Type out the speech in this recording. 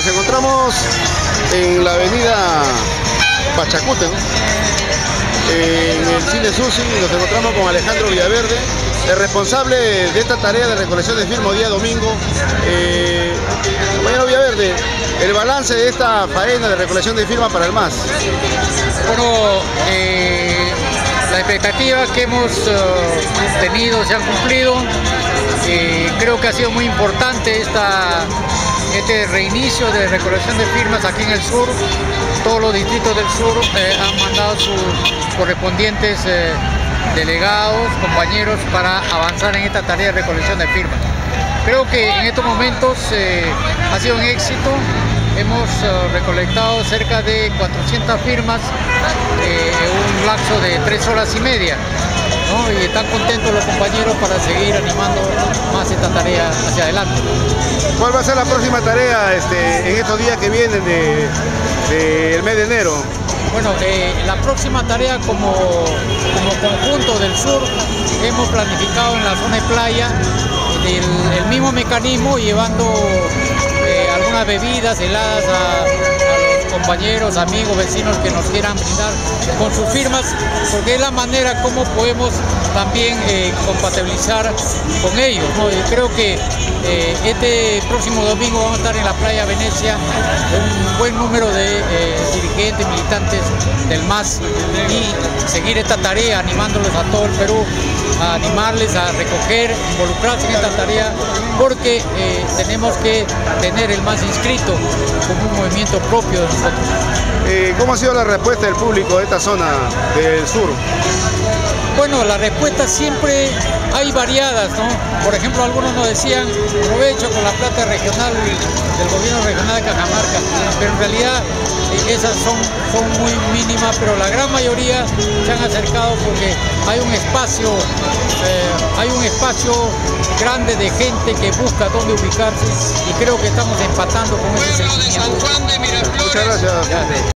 Nos encontramos en la avenida Pachacute, ¿no? En el Cine Susi, y nos encontramos con Alejandro Villaverde, el responsable de esta tarea de recolección de firmas día domingo. Compañero Villaverde, el balance de esta faena de recolección de firmas para el MAS. Bueno, las expectativas que hemos tenido se han cumplido. Creo que ha sido muy importante este reinicio de recolección de firmas aquí en el sur. Todos los distritos del sur han mandado sus correspondientes delegados, compañeros, para avanzar en esta tarea de recolección de firmas. Creo que en estos momentos ha sido un éxito. Hemos recolectado cerca de 400 firmas en un lapso de 3 horas y media, ¿no? Y están contentos los compañeros para seguir animando más esta tarea hacia adelante. ¿Cuál va a ser la próxima tarea en estos días que vienen del mes de enero? Bueno, la próxima tarea como conjunto del sur hemos planificado en la zona de playa el mismo mecanismo, llevando algunas bebidas heladas a los compañeros, amigos, vecinos que nos quieran brindar con sus firmas, porque es la manera como podemos también compatibilizar con ellos, ¿no? Y creo que este próximo domingo vamos a estar en la playa Venecia, un buen número de dirigentes, militantes del MAS, y seguir esta tarea animándolos a todo el Perú, a animarles a recoger, involucrarse en esta tarea, porque tenemos que tener el MAS inscrito como un movimiento propio de nosotros. ¿Cómo ha sido la respuesta del público de esta zona del sur? Bueno, las respuestas siempre hay variadas, ¿no? Por ejemplo, algunos nos decían, provecho con la plata regional del gobierno regional de Cajamarca, pero en realidad esas son muy mínimas, pero la gran mayoría se han acercado porque hay un espacio grande de gente que busca dónde ubicarse, y creo que estamos empatando con ese sentimiento. Muchas gracias.